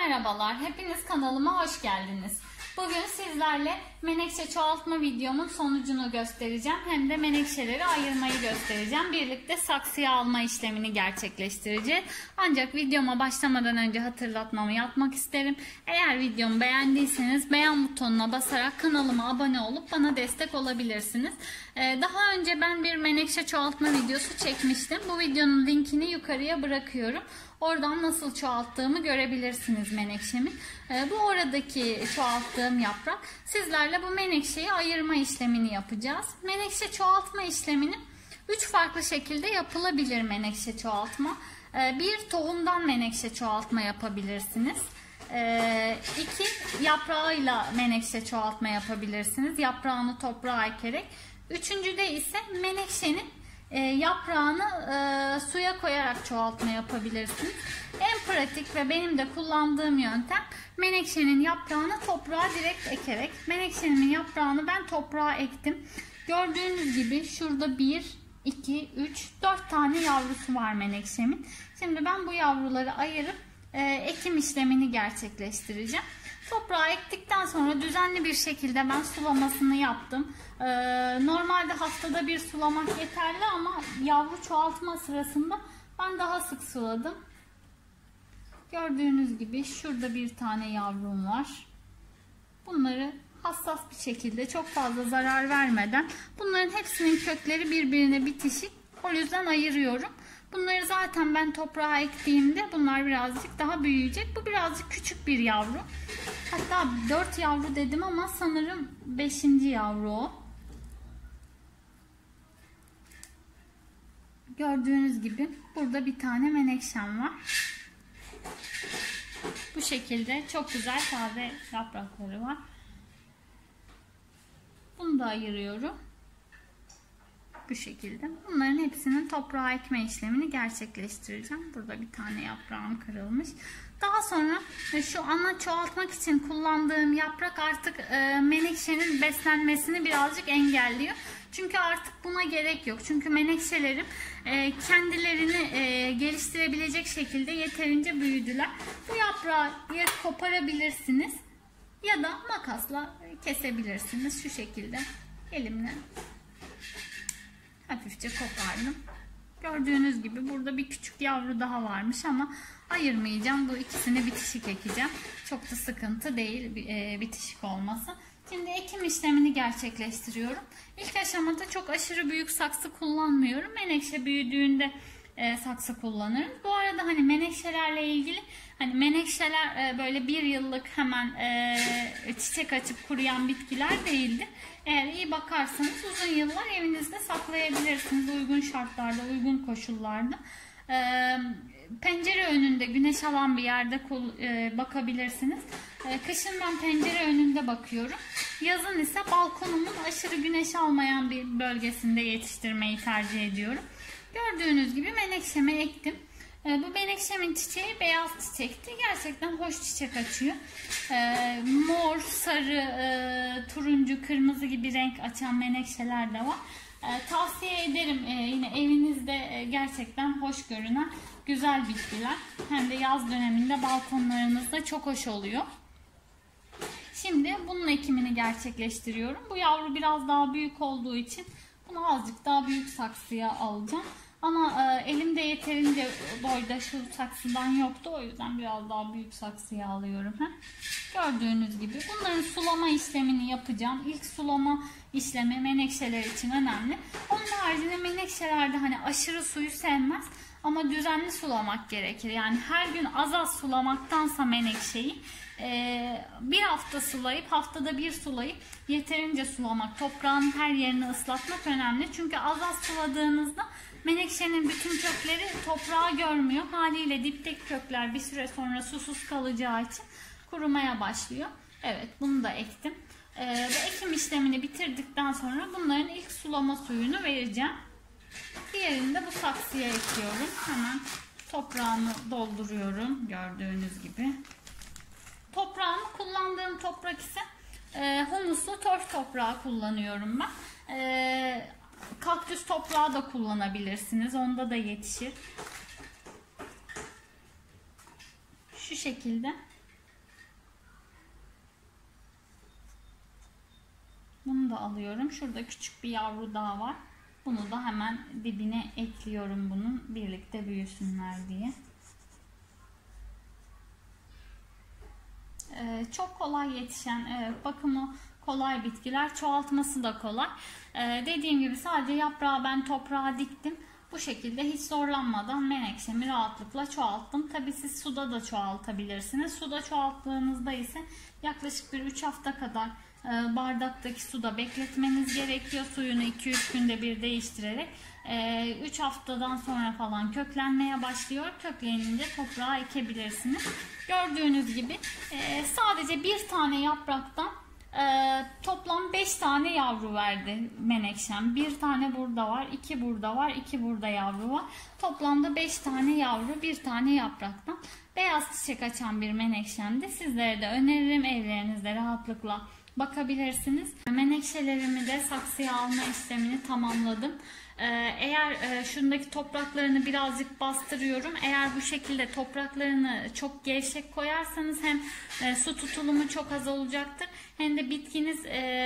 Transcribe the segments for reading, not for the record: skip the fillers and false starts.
Merhabalar, hepiniz kanalıma hoş geldiniz. Bugün sizlerle menekşe çoğaltma videomun sonucunu göstereceğim. Hem de menekşeleri ayırmayı göstereceğim. Birlikte saksıya alma işlemini gerçekleştireceğiz. Ancak videoma başlamadan önce hatırlatmamı yapmak isterim. Eğer videomu beğendiyseniz beğen butonuna basarak kanalıma abone olup bana destek olabilirsiniz. Daha önce ben bir menekşe çoğaltma videosu çekmiştim. Bu videonun linkini yukarıya bırakıyorum. Oradan nasıl çoğalttığımı görebilirsiniz menekşemi. Bu oradaki çoğalttığım yaprak. Sizlerle bu menekşeyi ayırma işlemini yapacağız. Menekşe çoğaltma işlemini 3 farklı şekilde yapılabilir menekşe çoğaltma. Bir, tohumdan menekşe çoğaltma yapabilirsiniz. 2, yaprağıyla menekşe çoğaltma yapabilirsiniz. Yaprağını toprağa ekerek. Üçüncüde ise menekşenin yaprağını suya koyarak çoğaltma yapabilirsiniz. En pratik ve benim de kullandığım yöntem menekşenin yaprağını toprağa direkt ekerek. Menekşenin yaprağını ben toprağa ektim. Gördüğünüz gibi şurada 1, 2, 3, 4 tane yavrusu var menekşemin. Şimdi ben bu yavruları ayırıp ekim işlemini gerçekleştireceğim. Toprağa ektikten sonra düzenli bir şekilde ben sulamasını yaptım. Normalde haftada bir sulamak yeterli ama yavru çoğaltma sırasında ben daha sık suladım. Gördüğünüz gibi şurada bir tane yavrum var. Bunları hassas bir şekilde, çok fazla zarar vermeden, bunların hepsinin kökleri birbirine bitişik. O yüzden ayırıyorum. Bunları zaten ben toprağa ektiğimde bunlar birazcık daha büyüyecek. Bu birazcık küçük bir yavru. Hatta 4 yavru dedim ama sanırım 5. yavru o. Gördüğünüz gibi burada bir tane menekşem var. Bu şekilde çok güzel taze yaprakları var. Bunu da ayırıyorum. Bu şekilde. Bunların hepsinin toprağa ekme işlemini gerçekleştireceğim. Burada bir tane yaprağım kırılmış. Daha sonra şu ana çoğaltmak için kullandığım yaprak artık menekşenin beslenmesini birazcık engelliyor. Çünkü artık buna gerek yok. Çünkü menekşelerim kendilerini geliştirebilecek şekilde yeterince büyüdüler. Bu yaprağı ya koparabilirsiniz ya da makasla kesebilirsiniz. Şu şekilde elimle hafifçe kopardım. Gördüğünüz gibi burada bir küçük yavru daha varmış ama ayırmayacağım. Bu ikisini bitişik ekeceğim. Çok da sıkıntı değil bitişik olması. Şimdi ekim işlemini gerçekleştiriyorum. İlk aşamada çok aşırı büyük saksı kullanmıyorum. Menekşe büyüdüğünde saksı kullanırım. Bu arada hani menekşelerle ilgili, hani menekşeler böyle bir yıllık hemen çiçek açıp kuruyan bitkiler değildir. Eğer iyi bakarsanız uzun yıllar evinizde saklayabilirsiniz. Uygun şartlarda, uygun koşullarda. Pencere önünde güneş alan bir yerde bakabilirsiniz. Kışın ben pencere önünde bakıyorum. Yazın ise balkonumun aşırı güneş almayan bir bölgesinde yetiştirmeyi tercih ediyorum. Gördüğünüz gibi menekşemi ektim. Bu menekşemin çiçeği beyaz çiçekti. Gerçekten hoş çiçek açıyor. Mor, sarı, turuncu, kırmızı gibi renk açan menekşeler de var. Tavsiye ederim, yine evinizde gerçekten hoş görünen güzel bitkiler. Hem de yaz döneminde balkonlarınızda çok hoş oluyor. Şimdi bunun ekimini gerçekleştiriyorum. Bu yavru biraz daha büyük olduğu için bunu azıcık daha büyük saksıya alacağım. Ama elimde yeterince boyda şu saksıdan yoktu. O yüzden biraz daha büyük saksıya alıyorum. Gördüğünüz gibi bunların sulama işlemini yapacağım. İlk sulama işlemi menekşeler için önemli. Onun haricinde menekşelerde hani aşırı suyu sevmez. Ama düzenli sulamak gerekir. Yani her gün az az sulamaktansa menekşeyi bir hafta sulayıp, haftada bir sulayıp yeterince sulamak, toprağın her yerini ıslatmak önemli. Çünkü az az suladığınızda menekşenin bütün kökleri toprağı görmüyor. Haliyle dipteki kökler bir süre sonra susuz kalacağı için kurumaya başlıyor. Evet, bunu da ektim. Ve ekim işlemini bitirdikten sonra bunların ilk sulama suyunu vereceğim. Diğerini de bu saksıya ekliyorum. Hemen toprağını dolduruyorum gördüğünüz gibi. Toprağımı, kullandığım toprak ise humuslu torf toprağı kullanıyorum ben. Kaktüs toprağı da kullanabilirsiniz. Onda da yetişir. Şu şekilde yavrusunu da alıyorum. Şurada küçük bir yavru daha var. Bunu da hemen dibine ekliyorum, bunun birlikte büyüsünler diye. Çok kolay yetişen, bakımı kolay bitkiler, çoğaltması da kolay. Dediğim gibi sadece yaprağı ben toprağa diktim. Bu şekilde hiç zorlanmadan menekşemi rahatlıkla çoğalttım. Tabi siz suda da çoğaltabilirsiniz. Suda çoğalttığınızda ise yaklaşık bir 3 hafta kadar bardaktaki suda bekletmeniz gerekiyor. Suyunu 2-3 günde bir değiştirerek 3 haftadan sonra falan köklenmeye başlıyor. Köklenince toprağa ekebilirsiniz. Gördüğünüz gibi sadece bir tane yapraktan toplam 5 tane yavru verdi menekşem. Bir tane burada var, 2 burada var, 2 burada yavru var. Toplamda 5 tane yavru bir tane yapraktan. Beyaz çiçek açan bir menekşemdi. Sizlere de öneririm, evlerinizde rahatlıkla bakabilirsiniz. Menekşelerimi de saksıya alma işlemini tamamladım. Eğer şundaki topraklarını birazcık bastırıyorum. Eğer bu şekilde topraklarını çok gevşek koyarsanız hem su tutulumu çok az olacaktır, hem de bitkiniz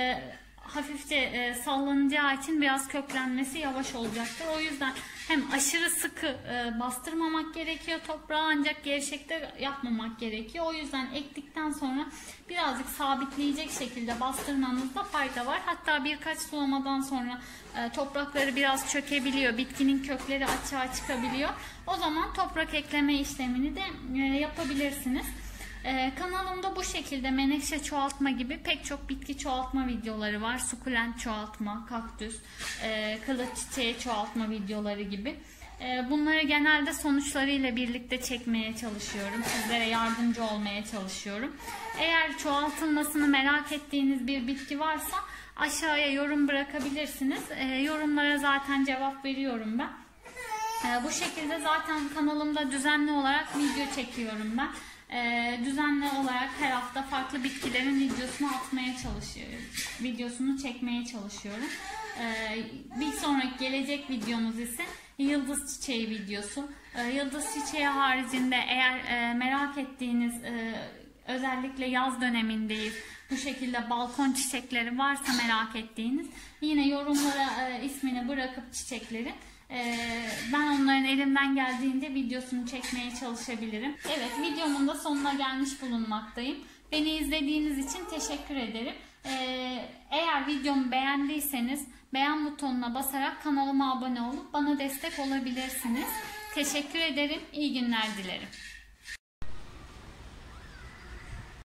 hafifçe sallanacağı için biraz köklenmesi yavaş olacaktır. O yüzden hem aşırı sıkı bastırmamak gerekiyor toprağı, ancak gevşekte yapmamak gerekiyor. O yüzden ektikten sonra birazcık sabitleyecek şekilde bastırmanızda fayda var. Hatta birkaç sulamadan sonra toprakları biraz çökebiliyor. Bitkinin kökleri açığa çıkabiliyor. O zaman toprak ekleme işlemini de yapabilirsiniz. Kanalımda bu şekilde menekşe çoğaltma gibi pek çok bitki çoğaltma videoları var. Sukulent çoğaltma, kaktüs, kılıç çiçeği çoğaltma videoları gibi. Bunları genelde sonuçlarıyla birlikte çekmeye çalışıyorum. Sizlere yardımcı olmaya çalışıyorum. Eğer çoğaltılmasını merak ettiğiniz bir bitki varsa aşağıya yorum bırakabilirsiniz. Yorumlara zaten cevap veriyorum ben. Bu şekilde zaten kanalımda düzenli olarak video çekiyorum ben. Düzenli olarak her hafta farklı bitkilerin videosunu çekmeye çalışıyorum. Bir sonraki gelecek videomuz ise yıldız çiçeği videosu. Yıldız çiçeği haricinde eğer merak ettiğiniz, özellikle yaz dönemindeyiz, bu şekilde balkon çiçekleri varsa merak ettiğiniz, yine yorumlara ismini bırakıp çiçekleri, ben onların elimden geldiğince videosunu çekmeye çalışabilirim. Evet, videomun da sonuna gelmiş bulunmaktayım. Beni izlediğiniz için teşekkür ederim. Eğer videomu beğendiyseniz beğen butonuna basarak kanalıma abone olup bana destek olabilirsiniz. Teşekkür ederim. İyi günler dilerim.